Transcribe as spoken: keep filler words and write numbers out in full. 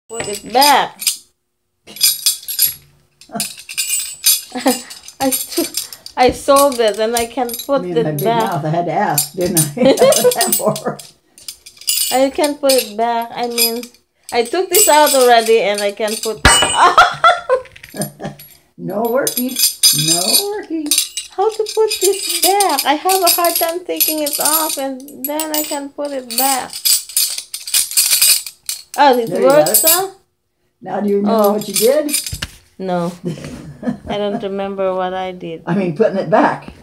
Put it back. I I sold it and I can put Me and it my big back. mouth, I had to ask, didn't I? What's that for? I can put it back. I mean, I took this out already and I can put. No working. No working. How to put this back? I have a hard time taking it off and then I can put it back. Oh, it There you got works it. now? Now, do you remember Oh. what you did? No. I don't remember what I did. I mean, putting it back.